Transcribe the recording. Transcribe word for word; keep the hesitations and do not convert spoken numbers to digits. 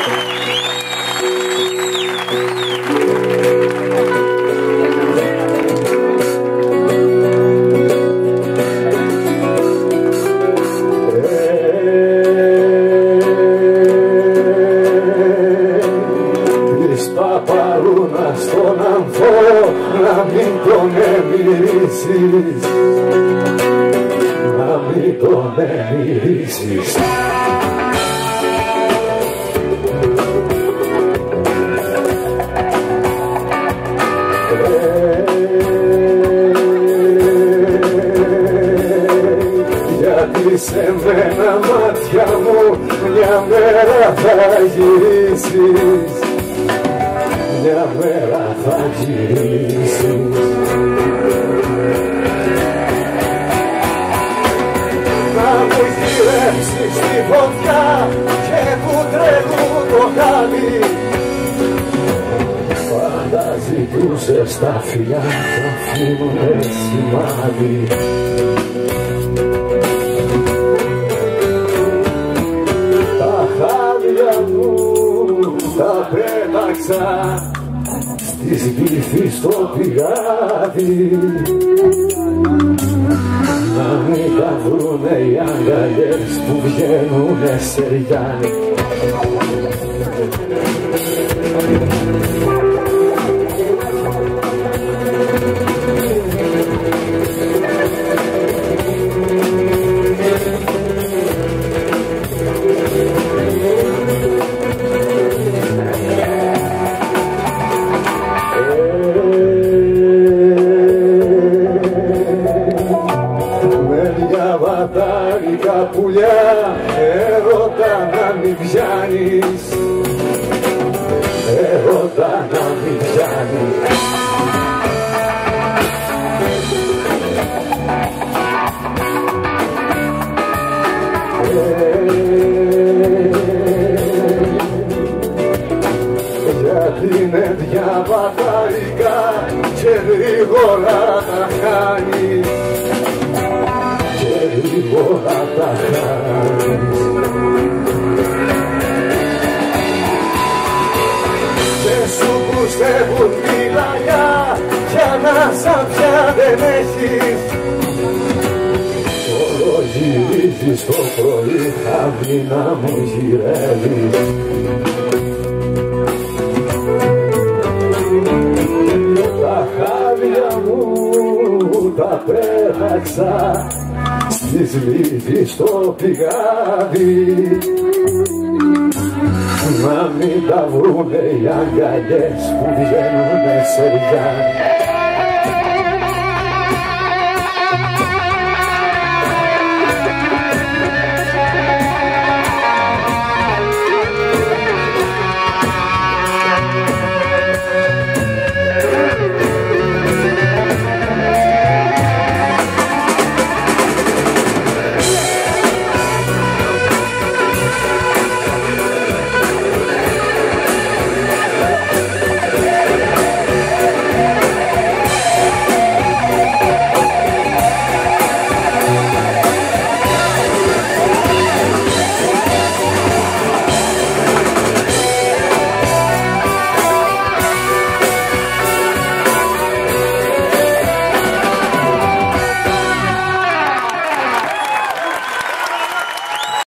Στον αμφό να μην τον εμμυρίσεις, να μην τον εμμυρίσεις. Γιατί σε μένα μάτια μου μια μέρα θα γυρίσεις, μια μέρα θα γυρίσεις. Να μου γυρέψεις στη φωτιά και του τρελού το χάδι. Πάντα ζητούσες τα φιλιά που αφήνουνε σημάδι. Τα χάδια μου τα πέταξα στη σπίθη στο πηγάδι, να μην τα βρουνε οι αγκαλιές που βγαίνουνε σεριά. Βατάρικα πουλιά έρωτα να μην πιάνεις, έρωτα να μην πιάνεις. Γιατί είναι δυο βατάρικα και γρήγορα τα χάνεις, γρήγορα τα χάνεις. Και σου πιστεύουν μιλαγιά κι ανάσα πια δεν έχεις. Όλο γυρίζεις το πρωί χαμπή να μου γυρεύεις. Τα χάδια μου τα πέταξα στη σλίδη στο πηγάδι, να μην τα βρουνε οι αγκαλιές που βγαίνουνε σεριά.